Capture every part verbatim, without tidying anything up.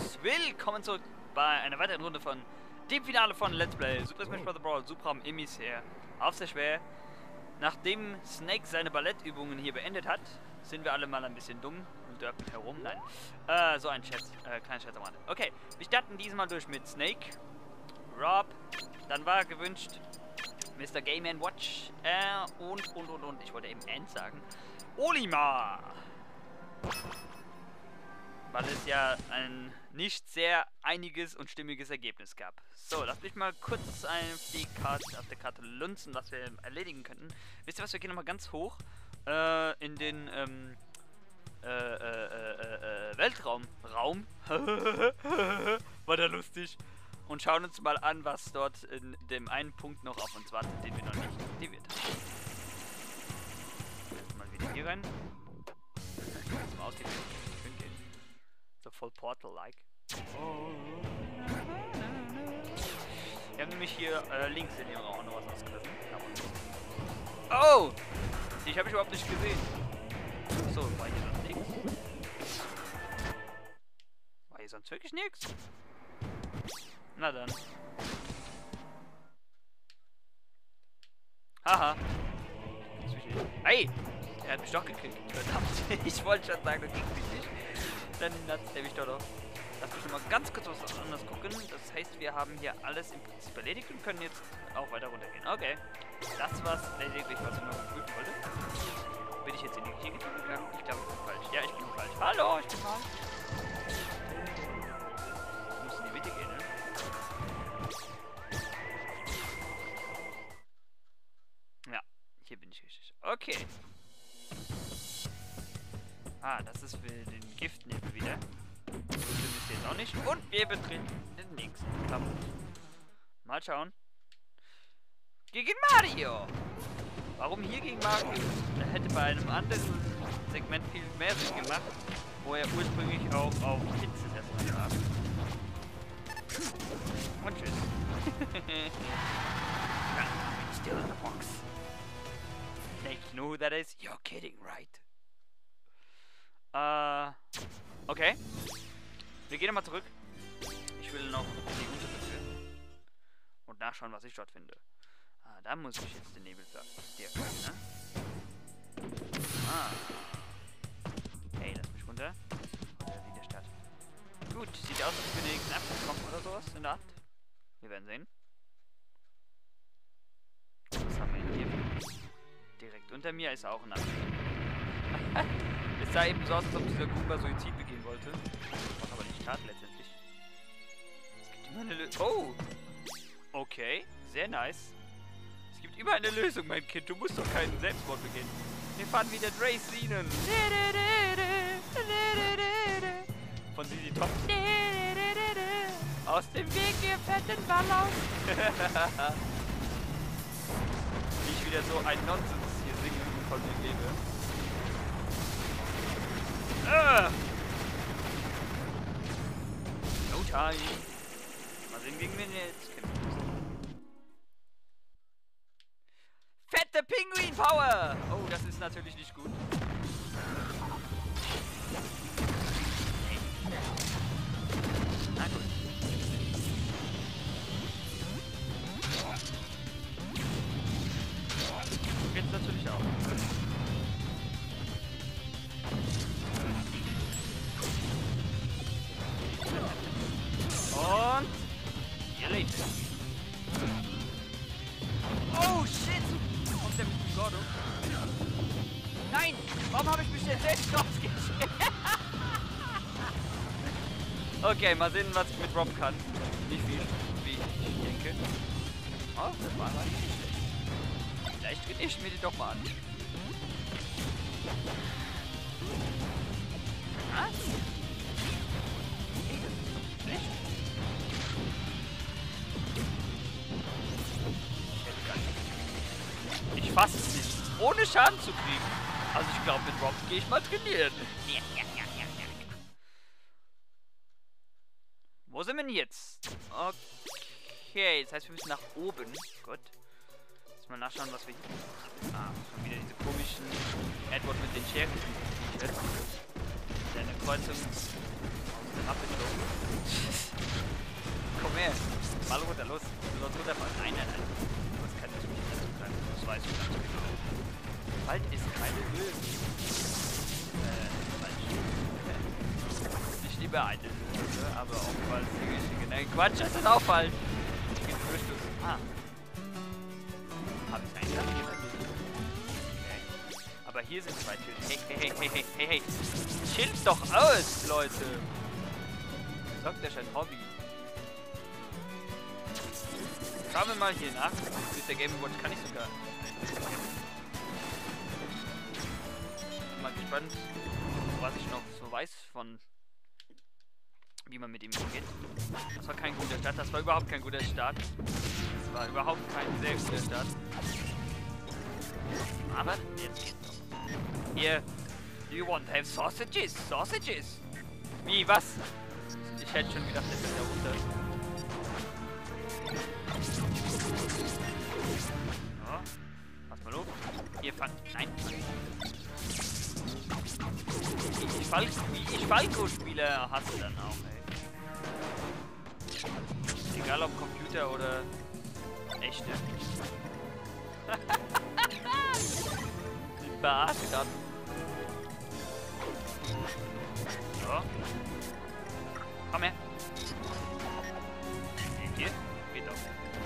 und willkommen zurück bei einer weiteren Runde von dem Finale von Let's Play Super Smash Bros. Brawl Supraum Emissär. Auf sehr schwer. Nachdem Snake seine Ballettübungen hier beendet hat, sind wir alle mal ein bisschen dumm und dörpen herum. Nein. Äh, so ein Scherz. Äh, kleiner Scherz am Rande. Okay, wir starten diesmal durch mit Snake, Rob, dann war gewünscht Mister Game and Watch, äh, und, und, und, und, ich wollte eben End sagen, Olimar! Weil es ja ein nicht sehr einiges und stimmiges Ergebnis gab. So, lass mich mal kurz auf, die Karte, auf der Karte lunzen, was wir erledigen könnten. Wisst ihr was, wir gehen nochmal ganz hoch äh, in den ähm, äh, äh, äh, äh, Weltraum. Raum. War da lustig. Und schauen uns mal an, was dort in dem einen Punkt noch auf uns wartet, den wir noch nicht aktiviert haben. Jetzt mal wieder hier rein. Mal aussieht, wie schön geht. So voll Portal-like. Wir haben nämlich hier äh, links in dem Raum noch was ausgerissen. Oh! Ich habe ich überhaupt nicht gesehen. So, war hier sonst nichts? War hier sonst wirklich nichts? Na dann. Haha. Hey! Er hat mich doch gekriegt. Verdammt. Ich wollte schon sagen, du kriegst mich nicht. Dann hat er mich doch doch. Lass mich mal ganz kurz was anderes gucken. Das heißt, wir haben hier alles im Prinzip erledigt und können jetzt auch weiter runtergehen. Okay. Das war's lediglich, was ich noch prüfen wollte. Bin ich jetzt in die Kirche gegangen? Ich glaube, ich bin falsch. Ja, ich bin falsch. Hallo, ich bin falsch. Ich muss in die Mitte gehen, ne? Ja, hier bin ich richtig. Okay. Ah, das ist für den Giftnebel wieder. Das ist jetzt auch nicht. Und wir betreten den nächsten Kampf. Mal schauen. Gegen Mario! Warum hier gegen Mario? Er hätte bei einem anderen Segment viel mehr Sinn gemacht, wo er ursprünglich auch auf Hitze erstmal war. Und tschüss. Still in the box. Snake, you know who that is? You're kidding, right? Äh, okay. Wir gehen nochmal zurück. Ich will noch die Unterbezüge und nachschauen, was ich dort finde. Ah, da muss ich jetzt den Nebel verstärken, ne? Ah. Hey, lass mich runter. Äh, wieder Stadt. Gut, sieht aus, als ob wir den nächsten Abschnitt kommen oder sowas in der Art. Wir werden sehen. Was haben wir hier? Direkt unter mir ist auch ein Abschnitt. Es sah eben so aus, als ob dieser Goomba Suizid begehen wollte. Was aber nicht tat letztendlich. Es gibt immer eine Lösung. Oh! Okay, sehr nice. Es gibt immer eine Lösung, mein Kind. Du musst doch keinen Selbstmord begehen. Wir fahren wieder Draceenen. Von Sisi Top. Aus dem Weg, ihr fetten Ballaus. Wie ich wieder so ein Nonsens hier singe und von mir lebe. Ah! No time. Mal sehen, gegen wen wir jetzt kämpfen müssen. Fette Pinguin Power! Oh, das ist natürlich nicht gut. Na gut. Jetzt natürlich auch. Und ihr lebt. Oh shit! Kommt der mit dem Gordo? Nein! Warum habe ich mich denn selbst rausgeschickt? Okay, mal sehen, was ich mit Rob kann. Nicht viel, wie ich denke. Oh, das war aber nicht schlecht. Vielleicht trete ich mir die doch mal an. Was? Nicht? Ich fasse es nicht, ohne Schaden zu kriegen. Also ich glaube, mit Rob gehe ich mal trainieren. Ja, ja, ja, ja, ja. Wo sind wir denn jetzt? Okay, das heißt, wir müssen nach oben. Gut. Jetzt mal nachschauen, was wir hier... Ah, schon wieder diese komischen Edward mit den Scheren. Seine Kreuzung. Rappelflow. Komm her. Mal runter, los. Du sollst runterfallen. Nein, nein, nein. Das kann natürlich nicht so sein. Das weißt du ganz genau. Wald ist keine Höhe. Äh, falsch. Nicht lieber eine Höhe, aber auch mal Single. Nein, Quatsch, das ist auch falsch. Ich bin Durchstoß. Ah. Hab ich eigentlich okay. Aber hier sind zwei Türen. Hey, hey, hey, hey, hey, hey, hey. Chill's doch aus, Leute. Sagt der scheint Hobby. Schauen wir mal hier nach. Mit der Game Watch kann ich sogar. Bin mal gespannt, was ich noch so weiß von, wie man mit ihm umgeht. Das war kein guter Start. Das war überhaupt kein guter Start. Das war überhaupt kein sehr guter Start. Aber jetzt geht's doch. Hier. Do you want to have sausages? Sausages? Wie, was? Ich hätte schon gedacht, der fällt da runter. Ja, pass mal auf. Hier fang. Nein. Wie ich, Fal wie ich Falco-Spieler hasse dann auch, ey. Egal ob Computer oder echte. Die verarscht dann. So. Komm her. Hier. Geht doch.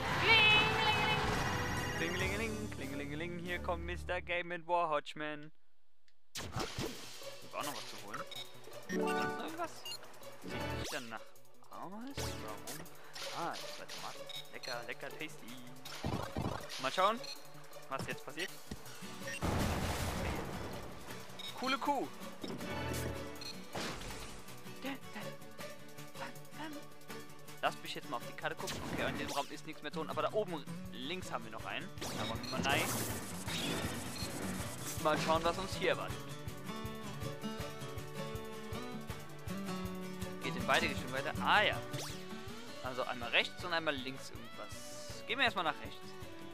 Klingelingeling, klingelingeling. Hier kommt Mister Game and Watchman. Ah, ist auch noch was zu holen. Ist noch irgendwas? Sieht nicht dann nach aus. Warum? Ah, zwei Tomaten. Lecker, lecker, tasty. Mal schauen, was jetzt passiert. Coole Kuh. Lass mich jetzt mal auf die Karte gucken. Okay, in dem Raum ist nichts mehr tun, aber da oben links haben wir noch einen. Da wollen wir mal rein. Mal schauen, was uns hier erwartet. Geht in beide Richtungen weiter. Ah ja. Also einmal rechts und einmal links irgendwas. Gehen wir erstmal nach rechts.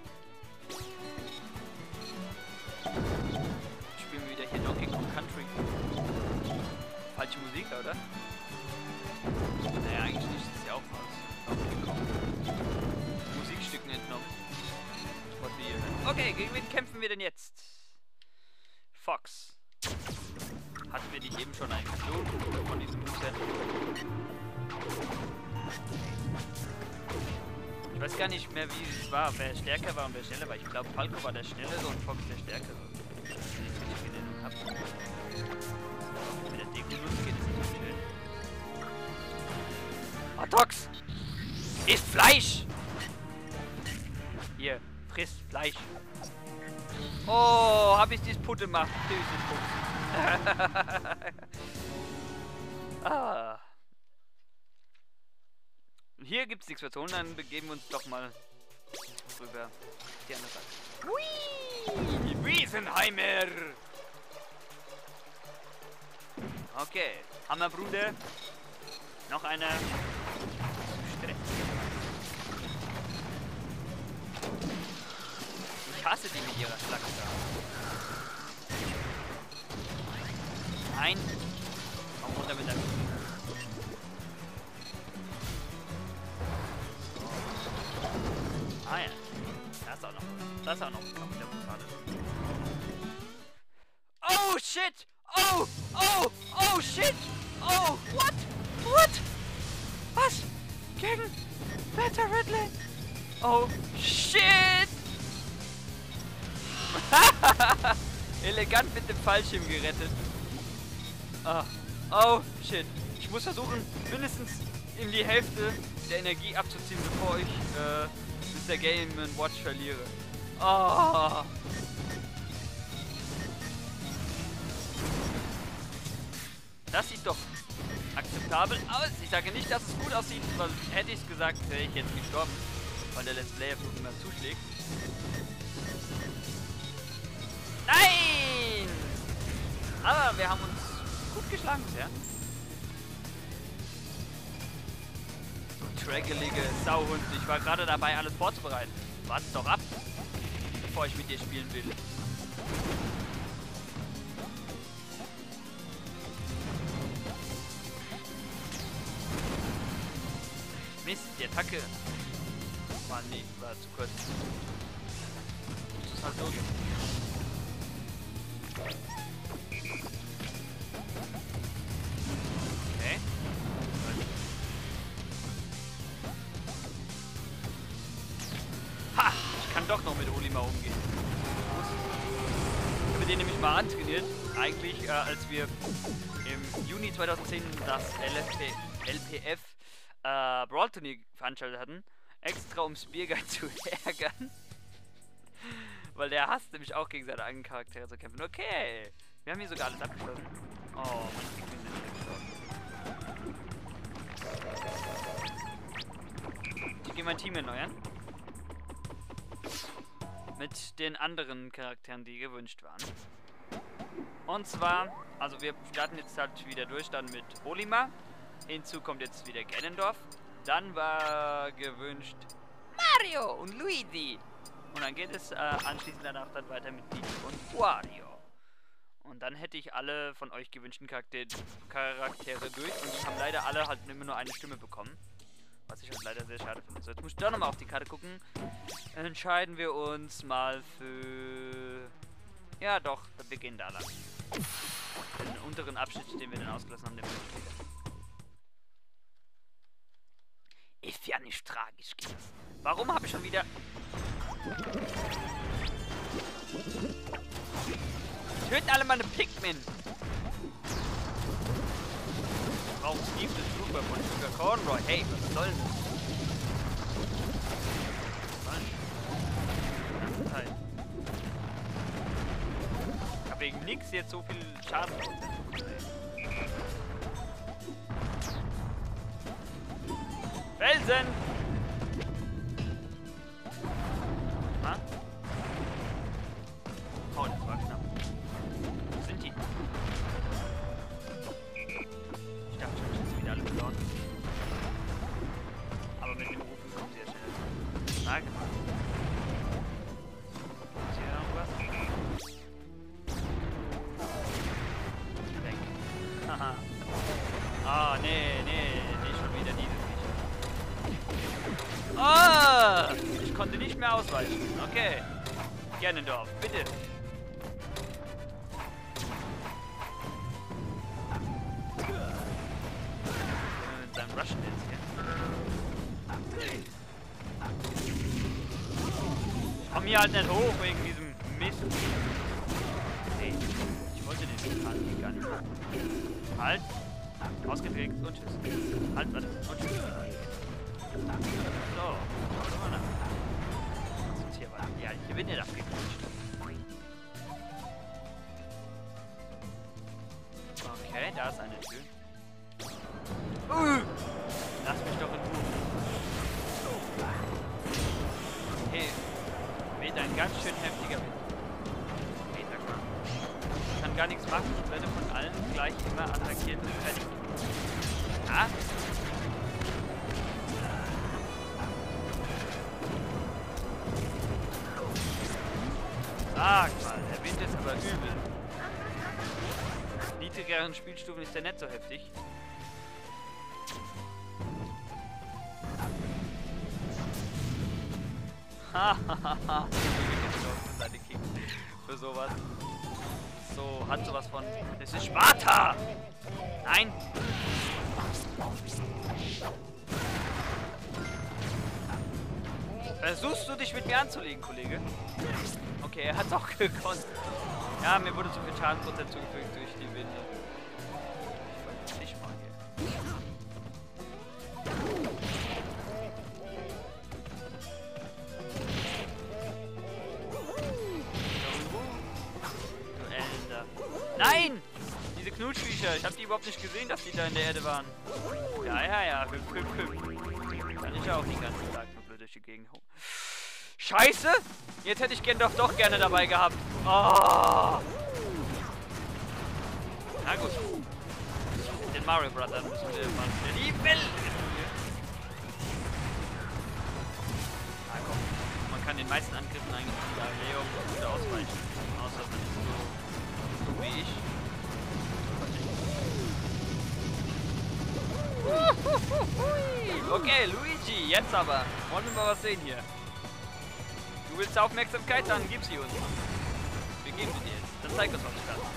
Spielen wir wieder hier Donkey Kong Country. Falsche Musik, oder? Naja, eigentlich nicht. Das ist ja auch aus Donkey Kong. Musikstücken entnommen. Okay, gegen wen kämpfen wir denn jetzt? Fox. Hatten wir nicht eben schon einen Klon von diesem Moveset? Ich weiß gar nicht mehr, wie es war, wer stärker war und wer schneller war. Ich glaube, Falco war der schnellere und Fox der stärkere. Wenn ich es richtig in Erinnerung habe. Mit der Deko-Nuss geht es nicht schön. Hotdogs! Isst Fleisch! Hier, frisst Fleisch. Oh, hab ich dies Putte gemacht. Ah. Hier gibt es nichts mehr zu holen, dann begeben wir uns doch mal rüber die andere Seite. Hui! Wiesenheimer! Okay, Hammerbruder. Noch einer. Ich hasse die mit ihrer Schlacht da. Nein. Komm runter mit der so. Ah ja. Das ist auch noch. Das ist auch noch ein Kampf, der brutal ist. Oh shit! Oh! Oh! Oh shit! Oh! What? What? Was? Gegen Beta Redlane? Oh shit! Elegant mit dem Fallschirm gerettet. Oh. Oh shit. Ich muss versuchen, mindestens in die Hälfte der Energie abzuziehen, bevor ich äh, Mister Game and Watch verliere. Oh. Das sieht doch akzeptabel aus. Ich sage nicht, dass es gut aussieht, weil hätte ich es gesagt, wäre ich jetzt gestorben, weil der Let's Player immer zuschlägt. Nein! Aber wir haben uns gut geschlagen bisher. Du trackelige Sauhund. Ich war gerade dabei, alles vorzubereiten. Warte doch ab, bevor ich mit dir spielen will. die Attacke. Mann, nee, war zu kurz. Das ist halt so. Okay. Ha! Ich kann doch noch mit Olimar umgehen. Ich habe den nämlich mal antrainiert. Eigentlich, äh, als wir im Juni zweitausendzehn das L P F äh, Brawl Turnier veranstaltet hatten. Extra um Spearguy zu ärgern. Weil der hasst nämlich auch gegen seine eigenen Charaktere zu kämpfen. Okay. Wir haben hier sogar alles abgeschlossen. Oh, man kriegt mich nicht. Ich gehe mein Team erneuern. Mit den anderen Charakteren, die gewünscht waren. Und zwar, also wir starten jetzt halt wieder durch, dann mit Olimar. Hinzu kommt jetzt wieder Ganondorf. Dann war gewünscht Mario und Luigi. Und dann geht es äh, anschließend danach dann weiter mit Peach und Wario. Und dann hätte ich alle von euch gewünschten Charakter Charaktere durch. Und die haben leider alle halt immer nur eine Stimme bekommen. Was ich halt leider sehr schade finde. So, jetzt muss ich doch nochmal auf die Karte gucken. Entscheiden wir uns mal für... Ja doch, wir gehen da lang. Den unteren Abschnitt, den wir dann ausgelassen haben, den wir später. Ist ja nicht tragisch, Kinder. Warum habe ich schon wieder... Töten alle meine Pikmin! Ich brauche Steve the Trooper von Sugar Conroy. Hey, was soll denn das? Was soll denn das? Ich habe wegen nix jetzt so viel Schaden. Felsen! Ha? Oh, das war knapp. Wo sind die? Ich dachte schon, dass sie wieder alle verloren. Aber mit dem Rufen kommen sie ja schnell. Sag mal. Ist hier irgendwas? Weg. Haha. Ah, nee, nee, nicht schon wieder dieses. Ah! Ich konnte nicht mehr ausweichen. Okay. Ganondorf, bitte. Mit seinem Russian jetzt hier. Ich komm hier halt nicht hoch wegen diesem Mist. Nee, ich wollte den Fall hier gar nicht. Halt. Ausgedreht und tschüss. Halt, warte. Und tschüss. So, was machen wir da? Was ist hier weiter? Ja, hier wird nicht abgequetscht. Okay, da ist eine Tür. Uh, lass mich doch in Ruhe. Okay, weht ein ganz schön heftiger Wind. Okay, sag mal. Ich kann gar nichts machen, ich werde von allen gleich immer attackiert und fertig. Ah? Sag mal, der Wind ist aber übel. Niedrigeren Spielstufen ist der nicht so heftig. Hahaha. Für sowas. So, hat sowas von. Das ist Sparta! Nein! Versuchst du dich mit mir anzulegen, Kollege? Okay, er hat's auch gekonnt. Ja, mir wurde zu viel Schadenprozent zugefügt durch die Winde. Ich wollte nicht mal hier. Duellen da. Nein! Diese Knutschviecher, ich hab die überhaupt nicht gesehen, dass die da in der Erde waren. Ja, ja, ja, hüpf, hüpf, hüpf. Kann ich auch den ganzen Tag nur blöd durch die Gegend hoch. Scheiße! Jetzt hätte ich Ganondorf doch gerne dabei gehabt. Oh. Na gut. Den Mario Brother müssen wir mal wieder die Welt. Na komm. Man kann den meisten Angriffen eigentlich mit Leo gut ausweichen. Außer man ist so, so wie ich. Okay, Luigi, jetzt aber. Wollen wir mal was sehen hier. Du willst Aufmerksamkeit, dann gib sie uns. Wir geben sie dir jetzt. Dann zeig uns, was du kannst.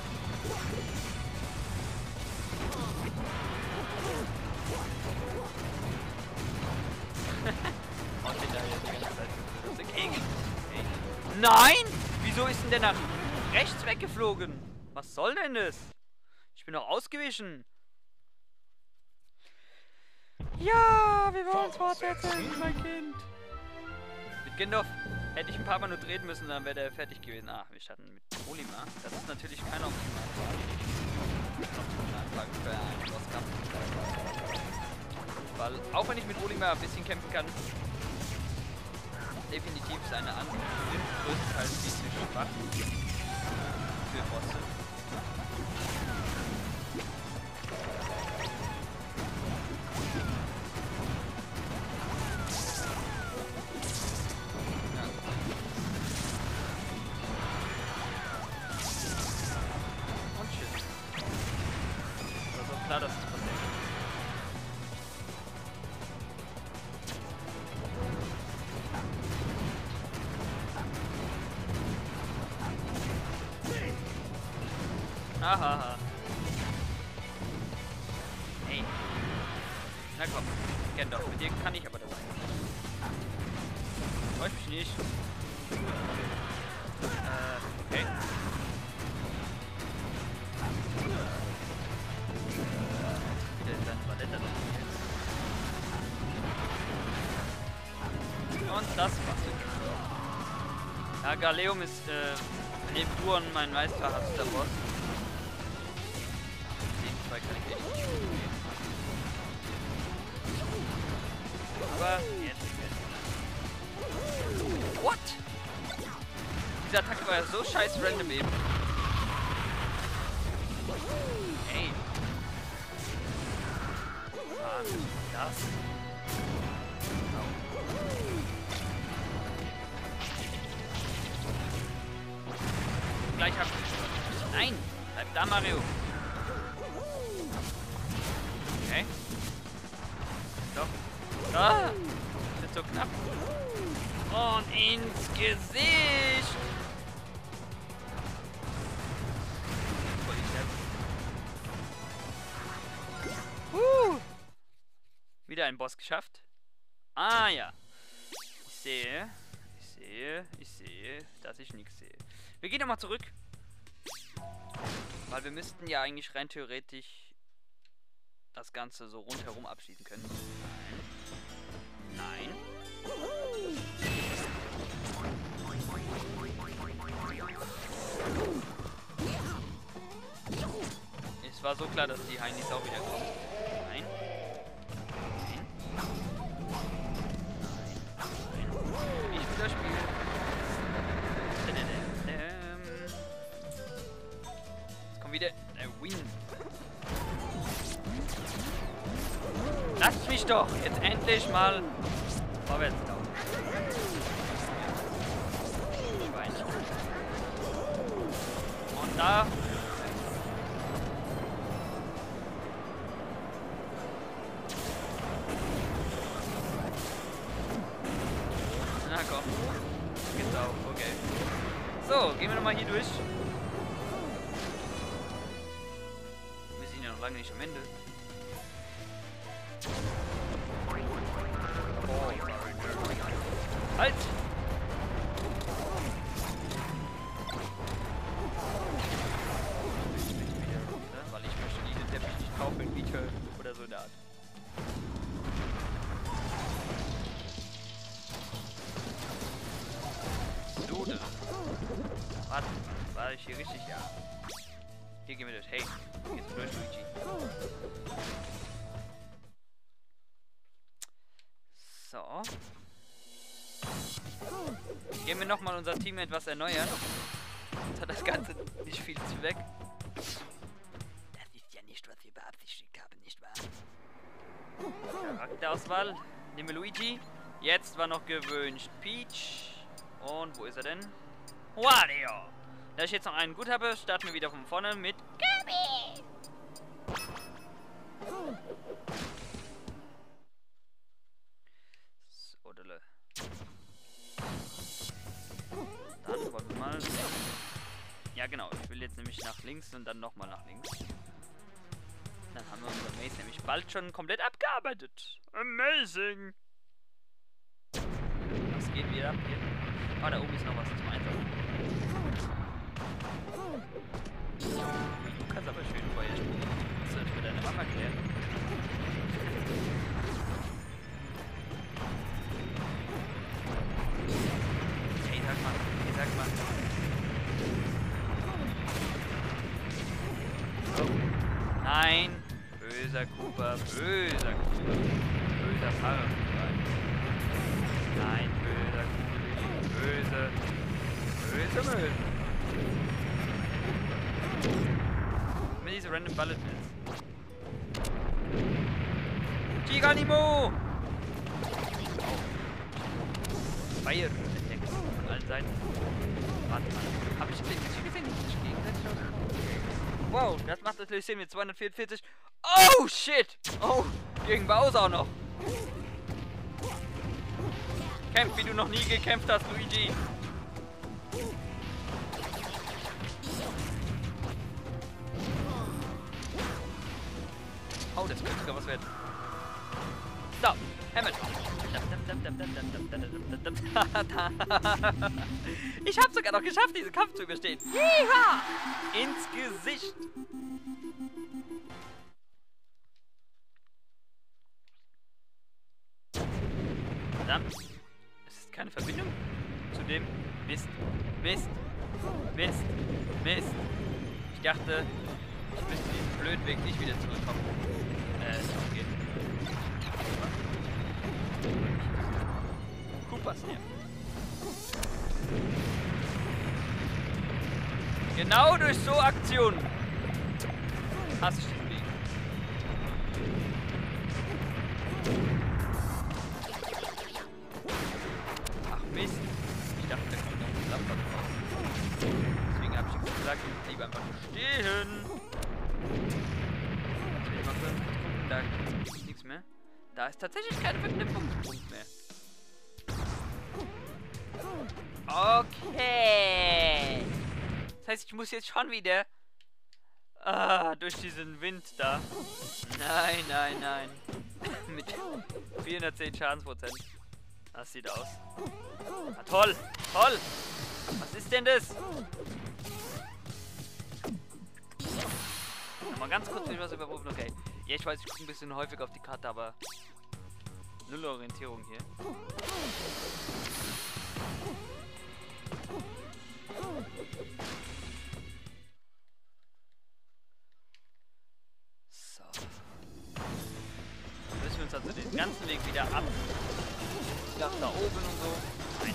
Oh, steht da jetzt die ganze Zeit. Das ist dagegen. Okay. Nein! Wieso ist denn der nach rechts weggeflogen? Was soll denn das? Ich bin doch ausgewichen. Ja, wir wollen es fortsetzen, mein Kind. Mit Gendorf hätte ich ein paar Mal nur drehen müssen, dann wäre der fertig gewesen. Ach, wir starten mit Olimar. Das ist natürlich keine optimale Anfang für einen Bosskampf. Weil, auch wenn ich mit Olimar ein bisschen kämpfen kann, definitiv seine andere sind größtenteils ein bisschen schwach für Bosse. Klar, dass es passiert. Hahaha. Hey. Na komm, Gendorf, mit dir kann ich aber dabei. Freut mich nicht. Äh, okay. Und das war's. Ja, Galeum ist äh, neben Duon mein meistverhasster Boss. Den zwei kann ich echt nicht spielen. Aber jetzt geht's. What? Diese Attacke war ja so scheiß random eben. Ey. Ah, das. Gleich hab ich. Nein! Bleib da, Mario! Okay. Doch. Ah! Das ist so knapp. Und ins Gesicht! Uh. Wieder ein Boss geschafft. Ah ja. Ich sehe. Ich sehe. Ich sehe, dass ich nichts sehe. Wir gehen nochmal zurück. Weil wir müssten ja eigentlich rein theoretisch das Ganze so rundherum abschließen können. Nein. Nein. Es war so klar, dass die Heinis auch wieder kommen. Nein. Nein. Nein. Nein. Ich will das spielen. Wieder der Win. Lasst mich doch jetzt endlich mal vorwärts laufen. Schweinchen. Und da. Na komm. Geht's auch, okay. So, gehen wir nochmal hier durch. Lange nicht am Ende. Oh. Halt! Weil ich möchte diesen Teppich nicht kaufen, wie oder so in der Art. Dude. Warte, war ich hier richtig? Ja. Hier gehen wir durch. Hey, geht's durch, Luigi. So. Gehen wir nochmal unser Team etwas erneuern. Jetzt hat das Ganze nicht viel zu weg. Das ist ja nicht, was wir beabsichtigt haben, nicht wahr? Charakterauswahl. Nehmen wir Luigi. Jetzt war noch gewünscht Peach. Und wo ist er denn? Wario! Da ich jetzt noch einen gut habe, starten wir wieder von vorne mit Kirby. genau. Ich will jetzt nämlich nach links und dann nochmal nach links. Dann haben wir unser Maze nämlich bald schon komplett abgearbeitet. Amazing! Was geht wieder ab hier? Ah, da oben ist noch was zum Einsatz. Du kannst aber schön Feuer springen. Musst du das für deine Mama klären? Hey, sag mal. Hey, sag mal. Oh. Nein! Böser Cooper, böser Cooper. Böser Fahrer. Nein, böser Cooper. Böse. Böse Müll. Mit diese random Bullet Mills. Giganimo! Fire Attacks von allen Seiten. Warte mal. Hab ich gesehen, gesehen, nicht gegenseitig aus. Wow, das macht natürlich Sinn mit zweihundertvierundvierzig. Oh, shit! Oh, gegen Bowser auch noch. Kämpf, wie du noch nie gekämpft hast, Luigi. Oh, das könnte sogar was werden. So, Hammett. Ich habe sogar noch geschafft, diesen Kampf zu überstehen. Jeha! Ins Gesicht. Verdammt. Es ist keine Verbindung zu dem Mist. Mist. Mist. Mist. Ich dachte, ich müsste diesen blöden Weg nicht wieder zurückkommen. Äh, es geht. Koopas hier. Genau durch so Aktionen hasse ich diesen Weg. Ach Mist. Ich dachte, da kommt noch ein Lampe drauf. Deswegen habe ich ihm gesagt, ich blieb einfach nur stehen. Jetzt will ich mal kurz gucken, da ist nichts mehr. Da ist tatsächlich keine Verknüpfungspunkt mehr. Okay. Das heißt, ich muss jetzt schon wieder ah, durch diesen Wind da. Nein, nein, nein. Mit vierhundertzehn Schadensprozent. Das sieht aus. Ah, toll, toll. Was ist denn das? Mal ganz kurz will ich was überprüfen. Okay. Ja, ich weiß, ich gucke ein bisschen häufig auf die Karte, aber null Orientierung hier. So. Dann müssen wir uns also den ganzen Weg wieder ab. Nach da oben und so. Nein.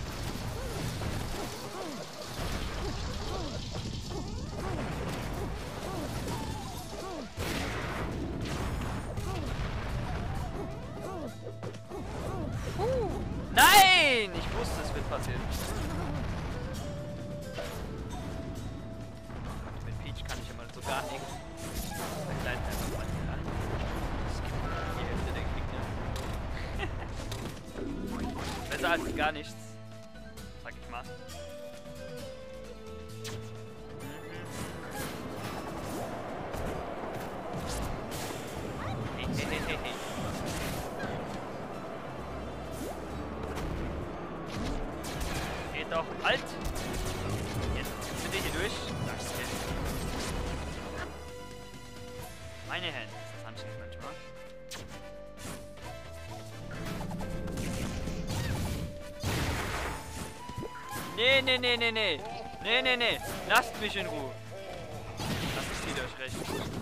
Uh, nein! Ich wusste, es wird passieren. Mit Peach kann ich immer so gar nichts. Da gleiten einfach mal hier an. Das gibt die Hälfte der Gegner. Besser als gar nichts. Sag ich mal. Hey, hey, hey, hey, hey. Geht doch. Halt! Jetzt bitte hier durch. Danke. Meine Hände. Ist das anstrengend manchmal? Nee, nee, nee, nee, nee. Nee, nee, nee. Lasst mich in Ruhe. Das ist wieder recht.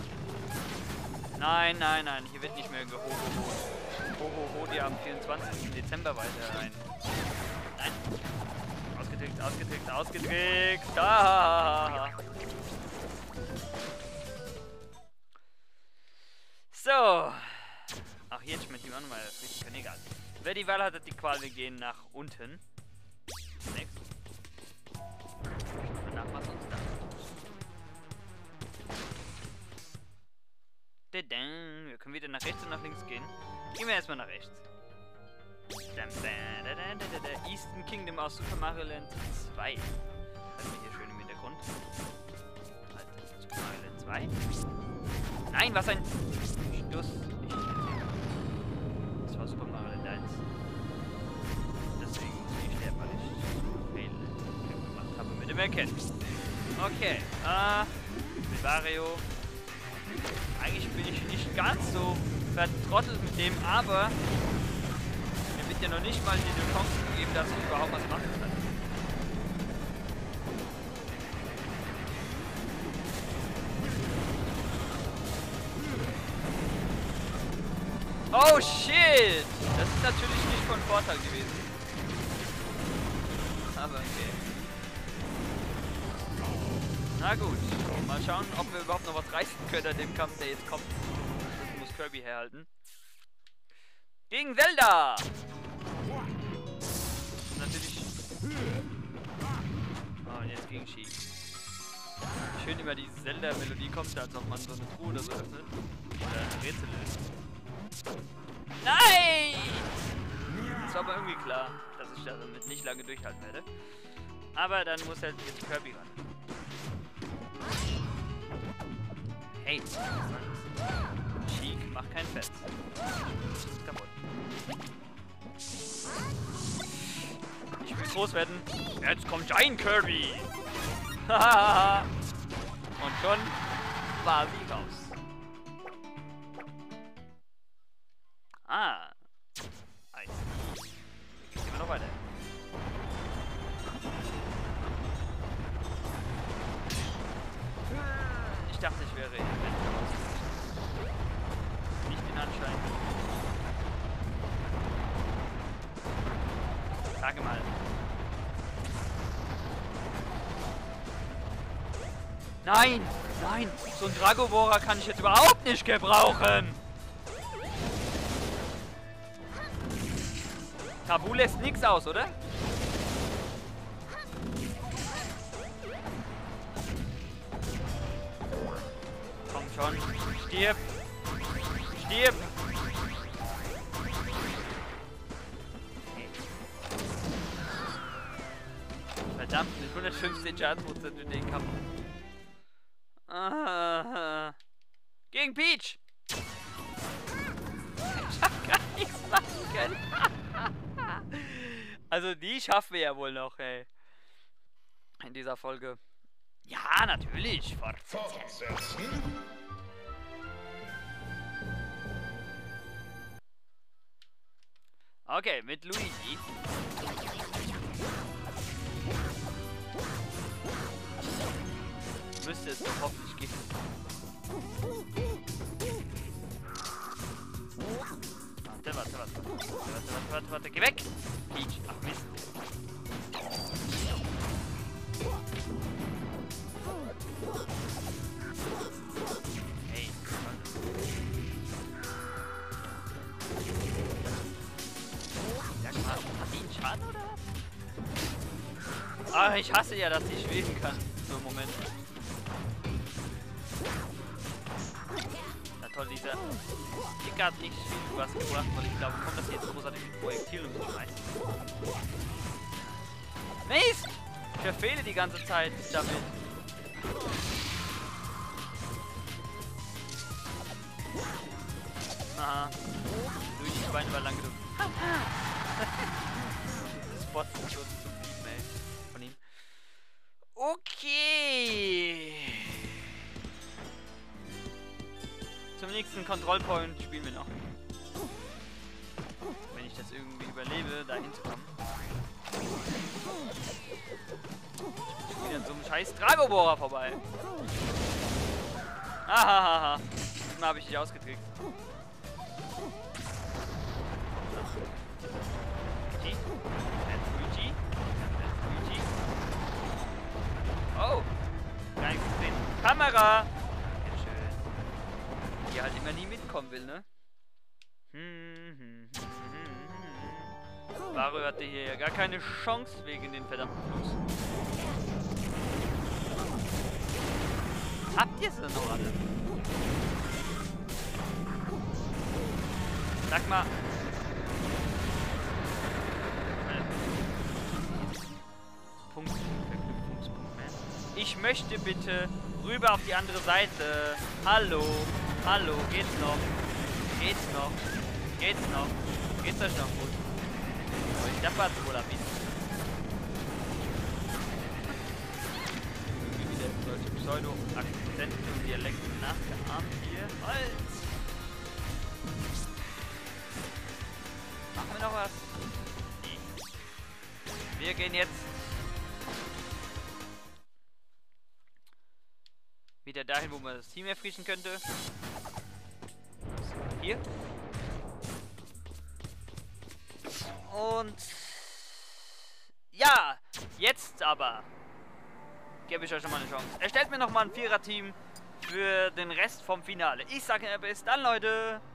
Nein, nein, nein. Hier wird nicht mehr geho, ho, ho. Ho, ho, ho, die am vierundzwanzigsten Dezember weiter rein. Nein. Ausgedrückt, ausgedrückt, ausgedrückt. Da. So. Ach, jetzt mit ihm auch nochmal. Das ist mir egal. Wer die Wahl hat, hat die Qual. Wir gehen nach unten. Next. Nach was uns da. Wir können wieder nach rechts und nach links gehen. Gehen wir erstmal nach rechts. Eastern Kingdom aus Super Mario Land zwei. Das ist hier schön im Hintergrund. Alter, Super Mario Land zwei? Nein, was ein Stuss. Ich, das war Super Mario Land eins. Deswegen muss ich sterben, weil ich Fail gemacht habe mit dem Erkennen. Okay, äh, mit Wario. Eigentlich bin ich nicht ganz so vertrottelt mit dem, aber mir wird ja noch nicht mal die Chance gegeben, dass ich überhaupt was machen kann. Oh shit! Das ist natürlich nicht von Vorteil gewesen. Aber okay. Na gut, mal schauen, ob wir überhaupt noch was reißen können an dem Kampf, der jetzt kommt. Das muss Kirby herhalten. Gegen Zelda! Natürlich. Oh, und jetzt gegen Sheik. Schön immer die Zelda-Melodie kommt, als ob man so eine Truhe oder so öffnet. Oder ein Rätsel löst. Nein! Das war aber irgendwie klar, dass ich damit nicht lange durchhalten werde. Aber dann muss halt jetzt Kirby ran. Hey! Sheik, mach kein Fett. Das ist kaputt. Ich will groß werden. Jetzt kommt Giant Kirby! Hahaha! Und schon war sie raus. Ah. Eis. Jetzt gehen wir noch weiter. Ich dachte, ich wäre in nicht den Anschein. Sage mal. Nein! Nein! So ein Dragobora kann ich jetzt überhaupt nicht gebrauchen! Tabu lässt nichts aus, oder? Komm schon. Stirb! Stirb! Verdammt, mit hundertfünfzehn Schadensprozent in den Kampf. Ah, gegen Peach! Ich hab gar nichts machen können. Also die schaffen wir ja wohl noch, ey. In dieser Folge. Ja, natürlich. Fortsetzen. Okay, mit Luigi. Müsste es doch hoffentlich gehen. Warte, warte, warte. Warte, warte, warte, warte. Geh weg! Peach. Ach Mist. Hey, sag mal, hat die einen Schaden oder was? Ah, ich hasse ja, dass die schweben kann. So, Moment. Na toll, dieser Kick hat nicht viel was gebracht, weil ich glaube, kommt das jetzt großartig mit Projektil und so rein. Mist! Ich verfehle die ganze Zeit damit. Aha. Durch die Beine war lang genug. Das Spot ist schon zu viel, ey. Von ihm. Okay. Zum nächsten Kontrollpoint spielen wir noch. Wenn ich das irgendwie überlebe, da hinzukommen. Ich bin wieder an so einem scheiß Dragobora vorbei. Ahahaha. Diesmal habe ich dich ausgetrickst. Luigi? Luigi? Luigi? Oh! Gar nichts gesehen. Kamera! Ja, schön. Die halt immer nie mitkommen will, ne? Hm, hm, hm, hm, hm. Wario hatte hier ja gar keine Chance wegen den verdammten Fluss. Habt ihr sie noch alle? Sag mal. Punkt. Verknüpfungspunkt, ne? Ich möchte bitte rüber auf die andere Seite. Hallo, hallo, geht's noch? Geht's noch? Geht's noch? Geht's euch noch gut? Oh, ich dappert's wohl ab jetzt. Irgendwie wieder solche Pseudo-Akzenten und Dialekte nachgeahmt hier. Holz! Machen wir noch was? Nee. Wir gehen jetzt wieder dahin, wo man das Team erfrischen könnte. Hier. Und ja, jetzt aber gebe ich euch schon mal eine Chance. Erstellt mir noch mal ein Vierer-Team für den Rest vom Finale. Ich sage bis dann, Leute.